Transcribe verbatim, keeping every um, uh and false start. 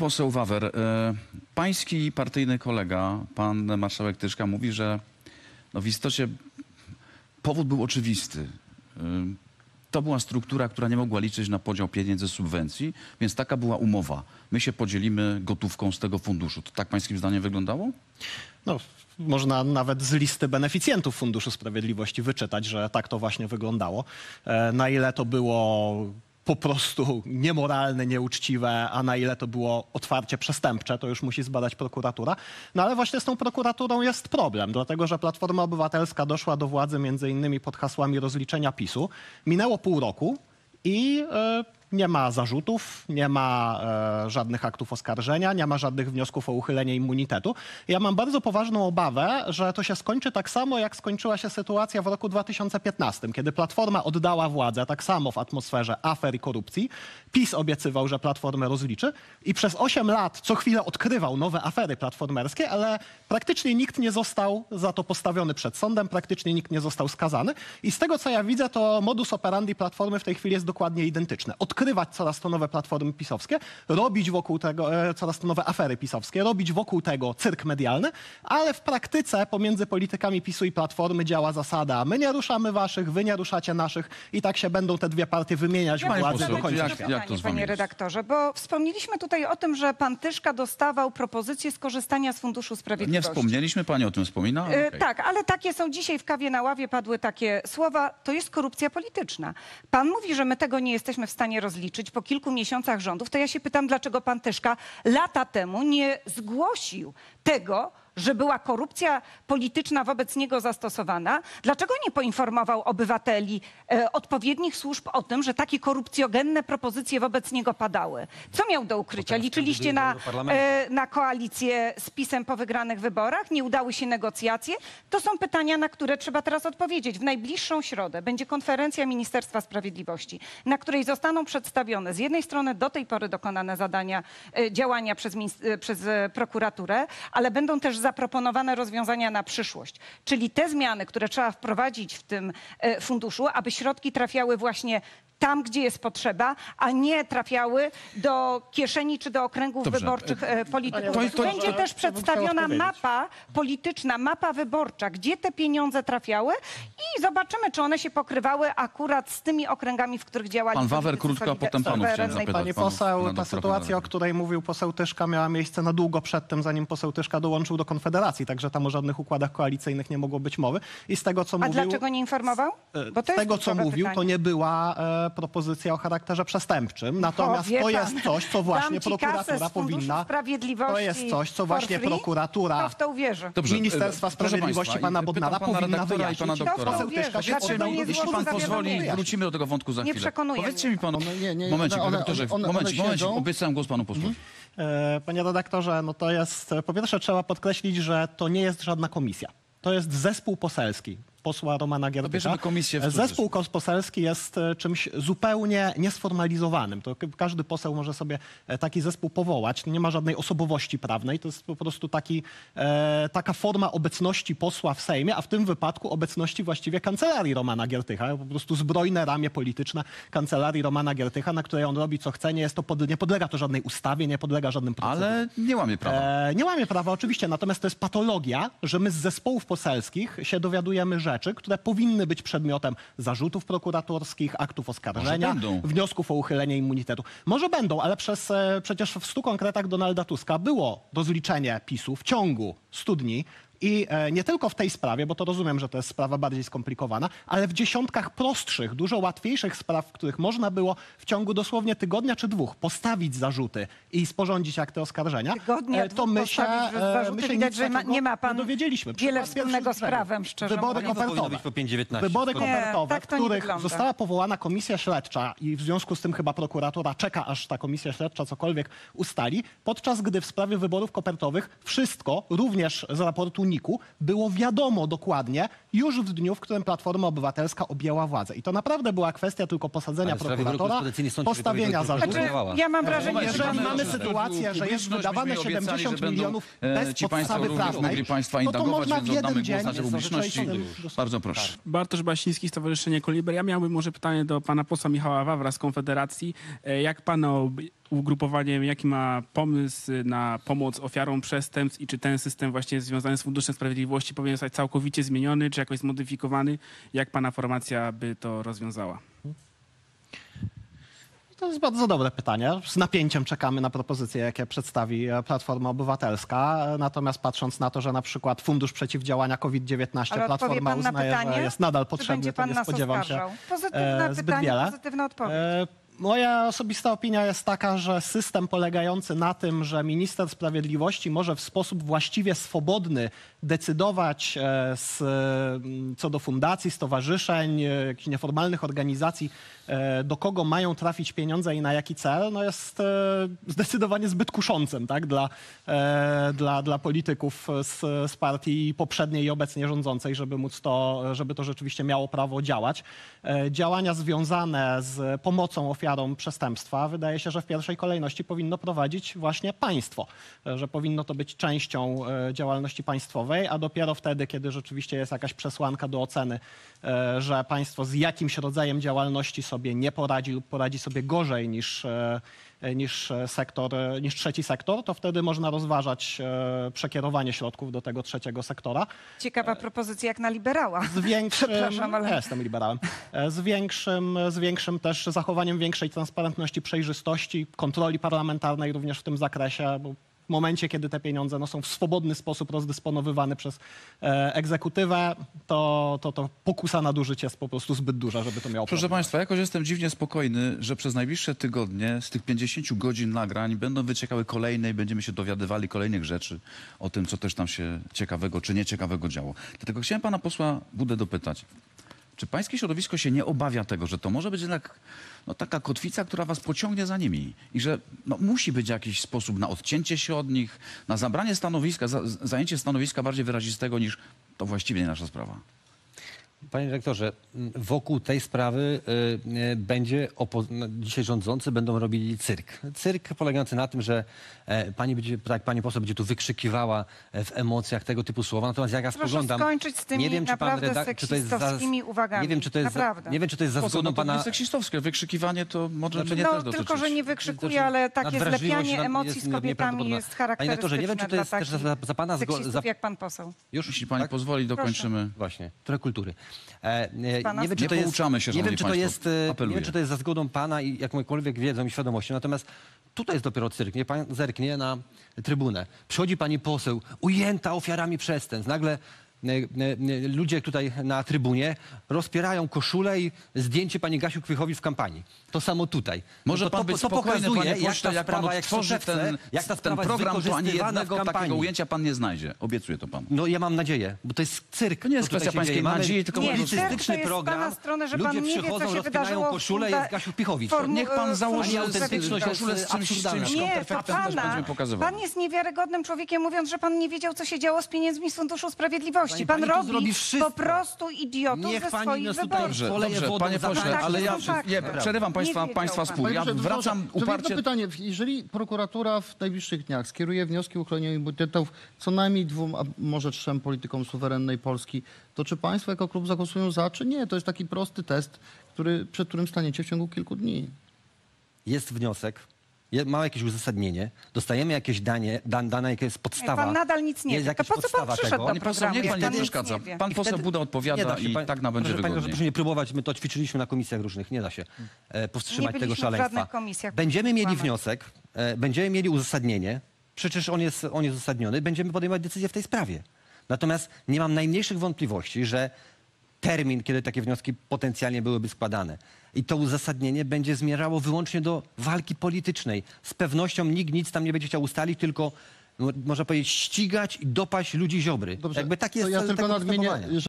poseł Wawer, e, pański partyjny kolega, pan marszałek Tyszka, mówi, że no w istocie powód był oczywisty. E, to była struktura, która nie mogła liczyć na podział pieniędzy z subwencji, więc taka była umowa. My się podzielimy gotówką z tego funduszu. To tak pańskim zdaniem wyglądało? No, można nawet z listy beneficjentów Funduszu Sprawiedliwości wyczytać, że tak to właśnie wyglądało. E, na ile to było po prostu niemoralne, nieuczciwe, a na ile to było otwarcie przestępcze, to już musi zbadać prokuratura. No ale właśnie z tą prokuraturą jest problem, dlatego że Platforma Obywatelska doszła do władzy między innymi pod hasłami rozliczenia PiSu. Minęło pół roku i e, nie ma zarzutów, nie ma e, żadnych aktów oskarżenia, nie ma żadnych wniosków o uchylenie immunitetu. Ja mam bardzo poważną obawę, że to się skończy tak samo, jak skończyła się sytuacja w roku dwa tysiące piętnastym, kiedy Platforma oddała władzę tak samo w atmosferze afer i korupcji. PiS obiecywał, że Platformę rozliczy i przez osiem lat co chwilę odkrywał nowe afery platformerskie, ale praktycznie nikt nie został za to postawiony przed sądem, praktycznie nikt nie został skazany. I z tego, co ja widzę, to modus operandi Platformy w tej chwili jest dokładnie identyczny. Odkrywać coraz to nowe platformy pisowskie, robić wokół tego, e, coraz to nowe afery pisowskie, robić wokół tego cyrk medialny, ale w praktyce pomiędzy politykami PiSu i Platformy działa zasada: my nie ruszamy waszych, wy nie ruszacie naszych i tak się będą te dwie partie wymieniać Panie władzy poseł, do końca jak- świata. jak to z wami Panie jest? redaktorze, bo wspomnieliśmy tutaj o tym, że pan Tyszka dostawał propozycję skorzystania z Funduszu Nie Sprawiedliwości. wspomnieliśmy, pani o tym wspomina? E, Okej. Tak, ale takie są dzisiaj w kawie na ławie, padły takie słowa. To jest korupcja polityczna. Pan mówi, że my tego nie jesteśmy w stanie rozliczyć po kilku miesiącach rządów. To ja się pytam, dlaczego pan Tyszka lata temu nie zgłosił tego, że była korupcja polityczna wobec niego zastosowana. Dlaczego nie poinformował obywateli e, odpowiednich służb o tym, że takie korupcjogenne propozycje wobec niego padały? Co miał do ukrycia? Liczyliście na, e, na koalicję z PiS-em po wygranych wyborach? Nie udały się negocjacje? To są pytania, na które trzeba teraz odpowiedzieć. W najbliższą środę będzie konferencja Ministerstwa Sprawiedliwości, na której zostaną przedstawione z jednej strony do tej pory dokonane zadania, e, działania przez, e, przez e, prokuraturę, ale będą też zaproponowane rozwiązania na przyszłość. Czyli te zmiany, które trzeba wprowadzić w tym e, funduszu, aby środki trafiały właśnie tam, gdzie jest potrzeba, a nie trafiały do kieszeni czy do okręgów Dobrze. wyborczych e, polityków. To- to- Będzie to- też to bym przedstawiona chciał mapa polityczna, mapa wyborcza, gdzie te pieniądze trafiały i zobaczymy, czy one się pokrywały akurat z tymi okręgami, w których działali Pan Wawer politycy krótko, a potem panów Solidarnej chciałem zapytać. Pani panów, poseł, pana ta doktora sytuacja, o Wawerka. której mówił poseł Tyszka, miała miejsce na długo przed tym, zanim poseł Tyszka dołączył do Konfederacji, także tam o żadnych układach koalicyjnych nie mogło być mowy. I z tego, co A mówił... dlaczego nie informował? Bo to Z jest tego, co kluczowe mówił, pytanie. to nie była e, propozycja o charakterze przestępczym. Natomiast wie to pan, jest coś, co właśnie dam ci kasę prokuratura z Funduszu powinna... Sprawiedliwości To jest coś, co for właśnie free? prokuratura... Kto w to uwierzy? Dobrze, Ministerstwa e, proszę Sprawiedliwości państwa, pana i pytam Bodnara pana powinna redaktora i pana wyjaśnić. doktora. Poseł Kto w to Tyszka się uwierzy? oddał Dlaczego nie do Jeśli pan złożył pozwoli, zawiadomienia? wrócimy do tego wątku za Nie chwilę. przekonuje Powiedzcie mnie. mi pan, One- nie, nie, momencik, one- one- redaktorze, one- one momencik, momencik, siedzą. obiecałem głos panu posłowi. E, Panie redaktorze, no to jest... Po pierwsze trzeba podkreślić, że to nie jest żadna komisja. To jest zespół poselski posła Romana Giertycha. bierzemy komisję w cudzysłów. Zespół kos- poselski jest e, czymś zupełnie niesformalizowanym. To k- każdy poseł może sobie e, taki zespół powołać. Nie ma żadnej osobowości prawnej. To jest po prostu taki, e, taka forma obecności posła w Sejmie, a w tym wypadku obecności właściwie kancelarii Romana Giertycha. Po prostu zbrojne ramię polityczne kancelarii Romana Giertycha, na której on robi co chce. Nie, jest to pod, nie podlega to żadnej ustawie, nie podlega żadnym procedurom. Ale nie łamie prawa. E, nie łamie prawa oczywiście, natomiast to jest patologia, że my z zespołów poselskich się dowiadujemy rzeczy, które powinny być przedmiotem zarzutów prokuratorskich, aktów oskarżenia, Może będą. wniosków o uchylenie immunitetu. Może będą, ale przez, e, przecież w stu konkretach Donalda Tuska było rozliczenie PiSu w ciągu stu dni. I e, nie tylko w tej sprawie, bo to rozumiem, że to jest sprawa bardziej skomplikowana, ale w dziesiątkach prostszych, dużo łatwiejszych spraw, w których można było w ciągu dosłownie tygodnia czy dwóch postawić zarzuty i sporządzić akty oskarżenia, Tygodnia, e, to dwóch my się, postawić e, zarzuty. my się Widać, nic że ma- takiego nie ma pan dowiedzieliśmy. wiele Przykład wspólnego pierwszy z brzegu. prawem, szczerze Wybory mówiąc. powinno kopertowe. być po pięć dziewiętnaście. Wybory spokojnie. kopertowe, tak w to nie których wygląda. została powołana komisja śledcza i w związku z tym chyba prokuratura czeka, aż ta komisja śledcza cokolwiek ustali, podczas gdy w sprawie wyborów kopertowych wszystko, również z raportu niku, było wiadomo dokładnie już w dniu, w którym Platforma Obywatelska objęła władzę. I to naprawdę była kwestia tylko posadzenia Ale w sprawie wyroków prokuratora, korespondencyjnych sąd postawienia powiatowy zarzutów. Znaczy, Znaczy, ja mam wrażenie, Moment, że Jeżeli mamy- mamy że sytuację, że jest publiczność, wydawane myśmy obiecali, siedemdziesiąt że będą, milionów e, bez ci państwo podstawy również prawnej, mogli państwa no to indagować, można więc w jeden oddamy dzień głos na publiczności. przejść tym- Bardzo proszę. Bartosz Basiński, Stowarzyszenie Koliber. Ja miałbym może pytanie do pana posła Michała Wawra z Konfederacji. E, Jak pan ob- ugrupowaniem, jaki ma pomysł na pomoc ofiarom przestępstw i czy ten system właśnie związany z Funduszem Sprawiedliwości powinien zostać całkowicie zmieniony, czy jakoś zmodyfikowany? Jak pana formacja by to rozwiązała? To jest bardzo dobre pytanie. Z napięciem czekamy na propozycje, jakie przedstawi Platforma Obywatelska. Natomiast patrząc na to, że na przykład Fundusz Przeciwdziałania COVID dziewiętnaście Ale odpowie Platforma pan na uznaje, pytanie? że jest nadal Czy potrzebny, będzie to pan nie nas spodziewam się oskarżał? Pozytywne e, zbyt pytanie, wiele. pozytywna odpowiedź. E, Moja osobista opinia jest taka, że system polegający na tym, że minister sprawiedliwości może w sposób właściwie swobodny decydować e, z, m, co do fundacji, stowarzyszeń, e, jakichś nieformalnych organizacji, e, do kogo mają trafić pieniądze i na jaki cel, no jest e, zdecydowanie zbyt kuszącym, tak, dla, e, dla, dla polityków z, z partii poprzedniej i obecnie rządzącej, żeby móc to, żeby to rzeczywiście miało prawo działać. E, Działania związane z pomocą ofiarom przestępstwa wydaje się, że w pierwszej kolejności powinno prowadzić właśnie państwo, e, że powinno to być częścią e, działalności państwowej, a dopiero wtedy, kiedy rzeczywiście jest jakaś przesłanka do oceny, e, że państwo z jakimś rodzajem działalności sobie nie poradzi lub poradzi sobie gorzej niż, e, niż sektor, niż trzeci sektor, to wtedy można rozważać e, przekierowanie środków do tego trzeciego sektora. Ciekawa propozycja jak na liberała. Z większym, Przepraszam, ale- ja jestem liberałem, E, z większym, z większym też zachowaniem większej transparentności, przejrzystości, kontroli parlamentarnej również w tym zakresie, bo w momencie, kiedy te pieniądze no, są w swobodny sposób rozdysponowywane przez e, egzekutywę, to, to, to pokusa nadużyć jest po prostu zbyt duża, żeby to miało Proszę prawo. Państwa, jakoś jestem dziwnie spokojny, że przez najbliższe tygodnie z tych pięćdziesięciu godzin nagrań będą wyciekały kolejne i będziemy się dowiadywali kolejnych rzeczy o tym, co też tam się ciekawego czy nieciekawego działo. Dlatego chciałem pana posła Budę dopytać. Czy pańskie środowisko się nie obawia tego, że to może być jednak no, taka kotwica, która was pociągnie za nimi i że no, musi być jakiś sposób na odcięcie się od nich, na zabranie stanowiska, za, zajęcie stanowiska bardziej wyrazistego niż to właściwie nie nasza sprawa? Panie dyrektorze, wokół tej sprawy y, y, będzie opo- no, dzisiaj rządzący będą robili cyrk. Cyrk polegający na tym, że e, pani będzie, tak, pani poseł będzie tu wykrzykiwała e, w emocjach tego typu słowa. Natomiast jak ja Proszę spoglądam, skończyć z tymi nie wiem, czy pan naprawdę redak- czy to jest za, seksistowskimi uwagami. nie wiem, czy to jest za, Naprawdę. nie wiem, czy to jest za Po co? zgodą No to pana. jest seksistowskie. Wykrzykiwanie to może Znaczy, mnie No, też dotyczyć. tylko, że nie wykrzykuje, Znaczy, ale takie nadwrażliwość zlepianie nad- emocji jest z kobietami nieprawdopodobna. jest Panie doktorze, nie wiem, czy to jest charakterystyczne też za, dla za pana takich zgo- seksistów za, jak pan poseł. Już? Jeśli pani Tak? pozwoli, dokończymy. Właśnie, trochę kultury. E, e, Pana nie wiem, Nie czy to jest, pouczamy się, nie wiem, szanowni czy to państwo. jest, e, nie Apeluję. wiem, czy to jest za zgodą pana i jakąkolwiek wiedzą i świadomością. Natomiast tutaj jest dopiero cyrk. Niech pan zerknie na trybunę. Przychodzi pani poseł, ujęta ofiarami przestępstw. Nagle e, e, ludzie tutaj na trybunie rozpierają koszulę i zdjęcie pani Gasiu Kwychowicz w kampanii. To samo tutaj. Może to, pan to, być to spokojny, pokazuje, panie jak pośle, ta jak pan sprawa, jak odtworzy soczewce, ten, jak ta ten sprawa program, jest to ani wykorzystywana jednego w takiego kampanii. ujęcia pan nie znajdzie. Obiecuję to panu. No ja mam nadzieję, bo to jest cyrk. To nie jest co tutaj kwestia się pańskiej dzieje. Mamy nadziei, tylko Nie, publicystyczny cyrk to jest z program. pana strony, że Ludzie pan nie wie, co przychodzą, się rozpinają wydarzyło w koszulę, funda- jest Gasiu Pichowicz. formu- Niech pan e, założy Funduszu autentyczność Sprawiedliwości. jest koszulę z czymś, z czymś absurdalna. Nie, to kontrefektem, też pana. będziemy pokazywać. Pan jest niewiarygodnym człowiekiem, mówiąc, że pan nie wiedział, co się działo z pieniędzmi z Funduszu Sprawiedliwości. Pani- Pan pani tu robi zrobi wszystko. po prostu idiotów Niech ze pani swoich nas tutaj wyborców. Dobrze, Poleje dobrze, wodą panie za pośle, tak. ale ja To tak. nie, przerywam państwa, Nie państwa wiedział spór. pan. Ja Panie profesorze, wracam to- to uparcie. jedno pytanie. Jeżeli prokuratura w najbliższych dniach skieruje wnioski o uchylenie immunitetów co najmniej dwóm, a może trzem politykom suwerennej Polski, to czy państwo jako klub zagłosują za, czy nie? To jest taki prosty test, który, przed którym staniecie w ciągu kilku dni. Jest wniosek, je- ma jakieś uzasadnienie, dostajemy jakieś danie, dan, dane, jaka jest podstawa. Pan nadal nic nie jest wie. To jakaś po co pan podstawa przyszedł tego. do Pani poseł, programu, niech jak pani nie pan nic przeszkadza. nie wie? Pan I poseł wtedy- Buda nie odpowiada da się, i pan- tak nam będzie proszę, panie, wygodniej. proszę nie próbować, my to ćwiczyliśmy na komisjach różnych, nie da się e, powstrzymać Nie tego byliśmy w szaleństwa. żadnych komisjach, Będziemy proszę mieli kłamać. wniosek, e, będziemy mieli uzasadnienie, przecież on jest, on jest uzasadniony, będziemy podejmować decyzję w tej sprawie. Natomiast nie mam najmniejszych wątpliwości, że termin, kiedy takie wnioski potencjalnie byłyby składane i to uzasadnienie będzie zmierzało wyłącznie do walki politycznej. Z pewnością nikt nic tam nie będzie chciał ustalić, tylko no, można powiedzieć ścigać i dopaść ludzi Ziobry. Dobrze, Jakby taki to jest ja cel tylko tego nadmienię, postępowania.